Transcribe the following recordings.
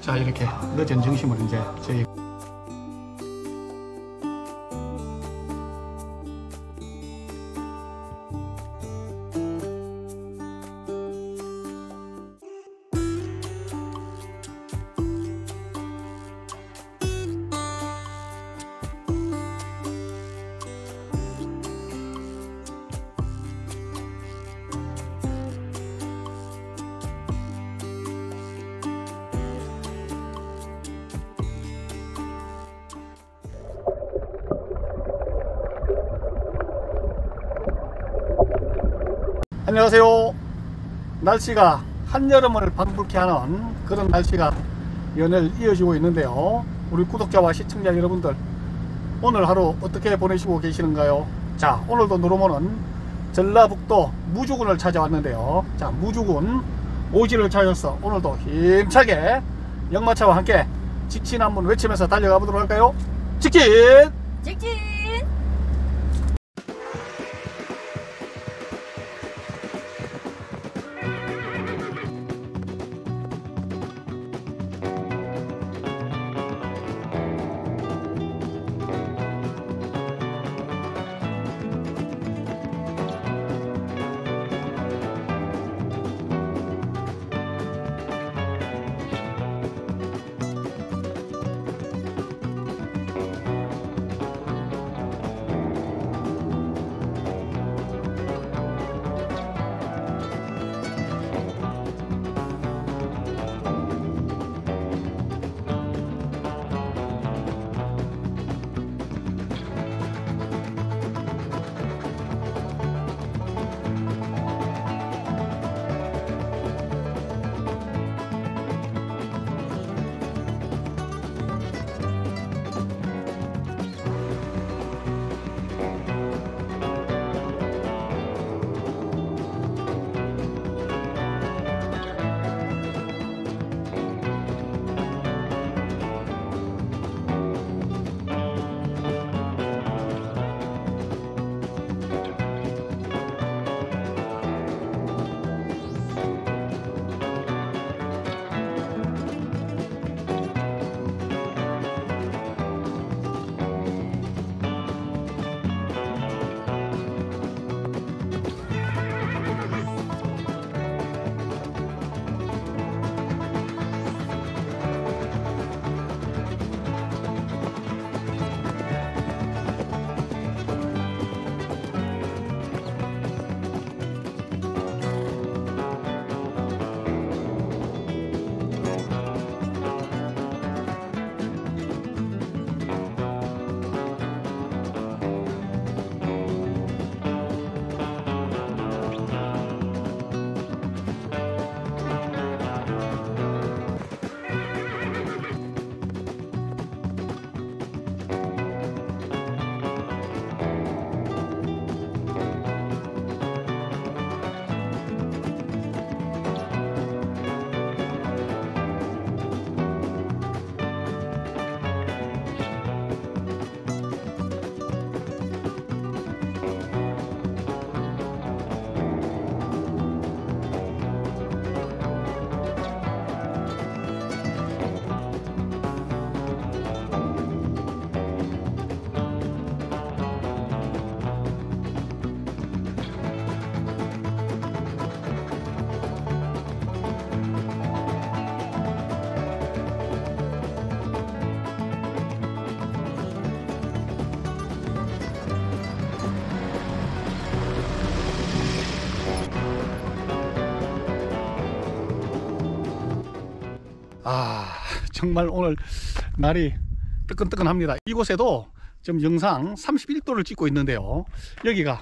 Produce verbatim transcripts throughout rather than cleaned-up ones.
자, 이렇게 늦은 점심을 이제 저희 안녕하세요. 날씨가 한여름을 방불케 하는 그런 날씨가 연일 이어지고 있는데요. 우리 구독자와 시청자 여러분들, 오늘 하루 어떻게 보내시고 계시는가요? 자, 오늘도 누르모는 전라북도 무주군을 찾아왔는데요. 자, 무주군 오지를 찾아서 오늘도 힘차게 역마차와 함께 직진 한번 외치면서 달려가 보도록 할까요? 직진! 직진! 아, 정말 오늘 날이 뜨끈뜨끈합니다. 이곳에도 지금 영상 삼십일 도를 찍고 있는데요. 여기가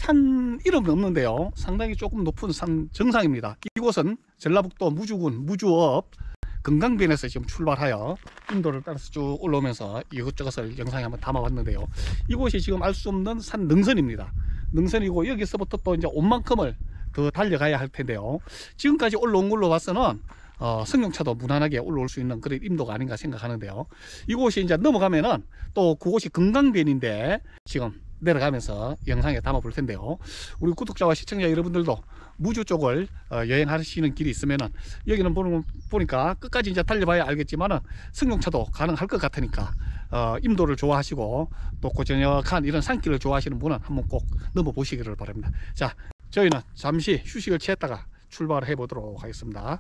산 이름은 없는데요, 상당히 조금 높은 산 정상입니다. 이곳은 전라북도 무주군 무주읍 금강변에서 지금 출발하여 인도를 따라서 쭉 올라오면서 이것저것을 영상에 한번 담아봤는데요. 이곳이 지금 알 수 없는 산 능선입니다. 능선이고 여기서부터 또 이제 온 만큼을 더 달려가야 할 텐데요. 지금까지 올라온 걸로 봐서는 어, 승용차도 무난하게 올라올 수 있는 그런 임도가 아닌가 생각하는데요. 이곳이 이제 넘어가면은 또 그곳이 금강변인데 지금 내려가면서 영상에 담아 볼 텐데요. 우리 구독자와 시청자 여러분들도 무주 쪽을 어, 여행하시는 길이 있으면은 여기는 보는, 보니까 끝까지 이제 달려봐야 알겠지만은 승용차도 가능할 것 같으니까 어, 임도를 좋아하시고 또 고저녁한 이런 산길을 좋아하시는 분은 한번 꼭 넘어 보시기를 바랍니다. 자, 저희는 잠시 휴식을 취했다가 출발해 보도록 하겠습니다.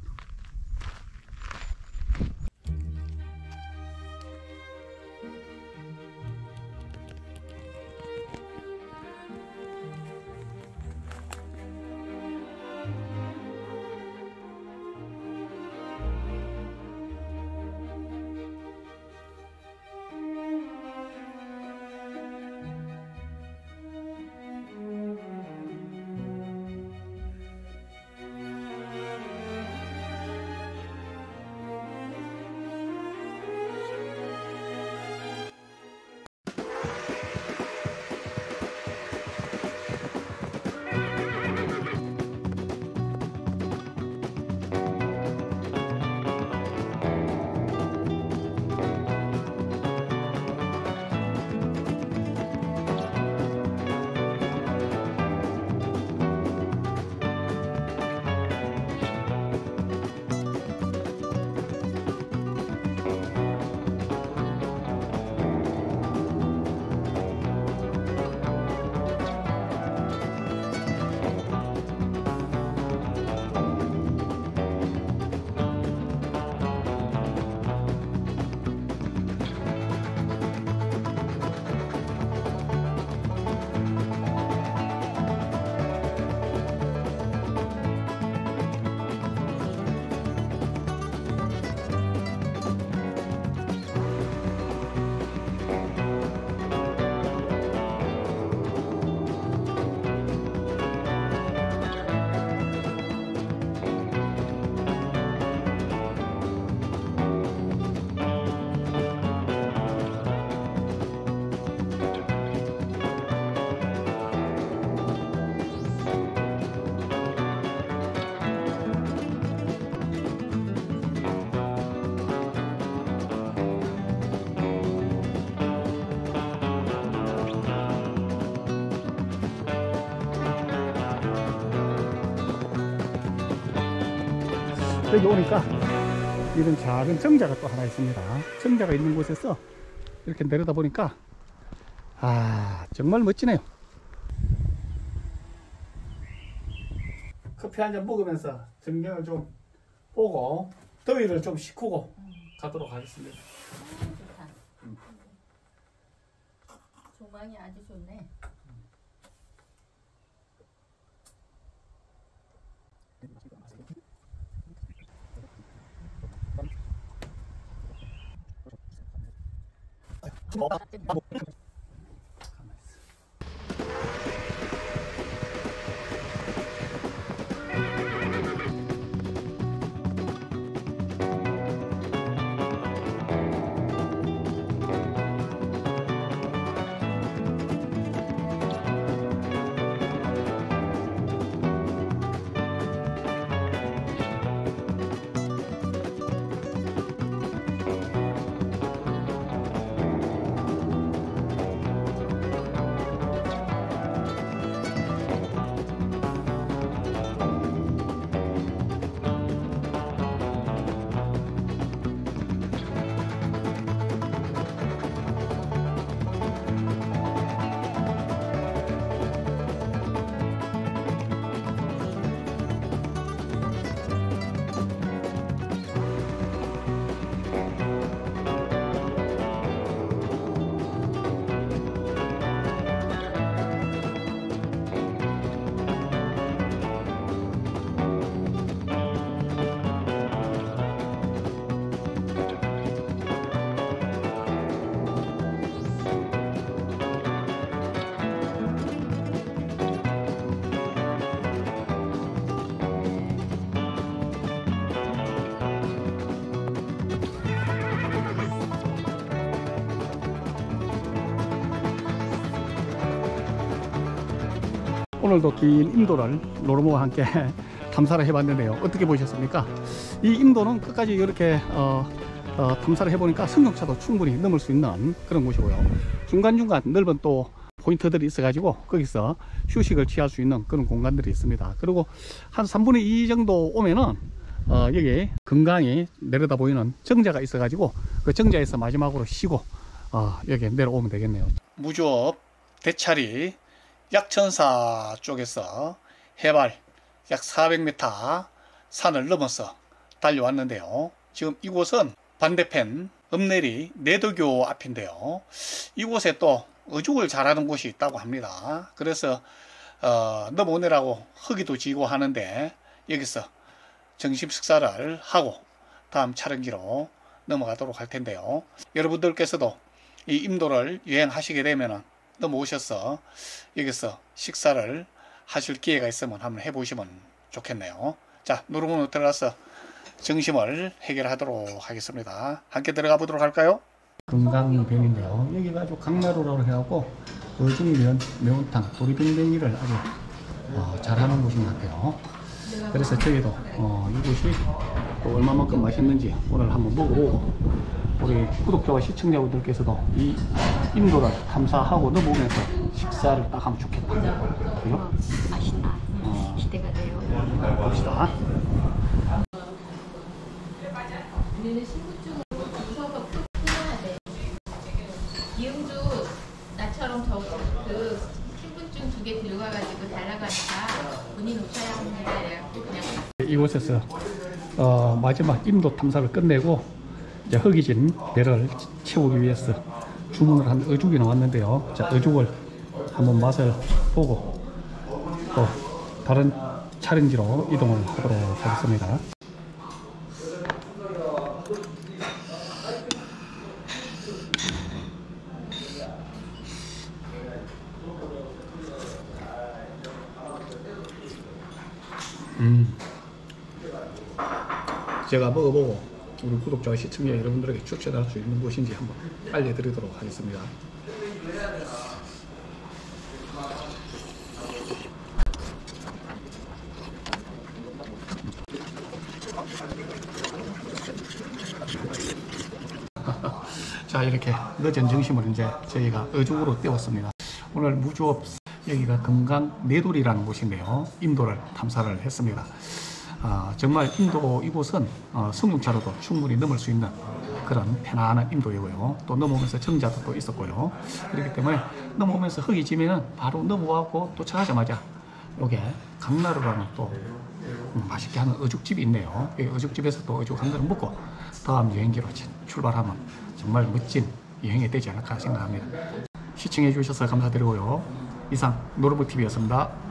여기 오니까 이런 작은 정자가 또 하나 있습니다. 정자가 있는 곳에서 이렇게 내려다 보니까 아 정말 멋지네요. 커피 한 잔 먹으면서 전경을 좀 보고 더위를 좀 식히고 가도록 하겠습니다. 좋다. 조망이 아주 좋네. 오늘도 긴 임도를 노르모와 함께 탐사를 해봤는데요. 어떻게 보셨습니까? 이 임도는 끝까지 이렇게 어, 어, 탐사를 해보니까 승용차도 충분히 넘을 수 있는 그런 곳이고요. 중간중간 넓은 또 포인트들이 있어가지고 거기서 휴식을 취할 수 있는 그런 공간들이 있습니다. 그리고 한 삼분의 이 정도 오면은 어, 여기 금강이 내려다 보이는 정자가 있어가지고 그 정자에서 마지막으로 쉬고 어, 여기 내려오면 되겠네요. 무주업 대차리 약천사 쪽에서 해발 약 사백 미터 산을 넘어서 달려왔는데요. 지금 이곳은 반대편 읍내리 내도교 앞인데요. 이곳에 또 어죽을 잘하는 곳이 있다고 합니다. 그래서 어, 넘어오느라고 허기도 지고 하는데 여기서 점심 식사를 하고 다음 촬영지로 넘어가도록 할 텐데요. 여러분들께서도 이 임도를 여행하시게 되면 넘어오셔서 여기서 식사를 하실 기회가 있으면 한번 해보시면 좋겠네요. 자, 노루문으로 들어가서 점심을 해결하도록 하겠습니다. 함께 들어가 보도록 할까요? 금강변인데요. 여기가 아주 강나루라고 해갖고 어죽면, 매운탕, 도리뱅뱅이를 아주 어, 잘하는 곳인 것 같아요. 그래서 저희도 어, 이곳이 또 얼마만큼 맛있는지 오늘 한번 먹어보고 우리 구독자와 시청자분들께서도 이 인도를 탐사하고 넘어오면서 식사를 딱 하면 좋겠다. 그죠? 맛있다. 어, 기대가 돼요. 봅시다. 우리는 신분증을 주소서 꼭 끊어야 돼. 이응주 나처럼 저그 신분증 두 개 들고 와가지고 달라가니까 본인 오셔야 합니다. 그래갖고 그냥 이곳에서 어, 마지막 인도 탐사를 끝내고 이제 허기진 배를 채우기 위해서 주문을 한 어죽이 나왔는데요. 자, 어죽을 한번 맛을 보고 또 다른 촬영지로 이동을 하도록 하겠습니다. 음, 제가 먹어보고 우리 구독자와 시청자 여러분들에게 추천할 수 있는 곳인지 한번 알려드리도록 하겠습니다. 자, 이렇게 늦은 점심을 이제 저희가 어죽으로 때웠습니다. 오늘 무주업 여기가 금강 내돌이라는 곳인데요. 인도를 탐사를 했습니다. 어, 정말 인도 이곳은 어, 승용차로도 충분히 넘을 수 있는 그런 편안한 인도이고요. 또 넘어오면서 정자도 또 있었고요. 그렇기 때문에 넘어오면서 흙이 지면은 바로 넘어가고 도착하자마자 요게 강나루라는 또 음, 맛있게 하는 어죽집이 있네요. 이 어죽집에서 또 어죽 한 그릇 먹고 다음 여행지로 출발하면 정말 멋진 여행이 되지 않을까 생각합니다. 시청해 주셔서 감사드리고요. 이상 노르브티비였습니다.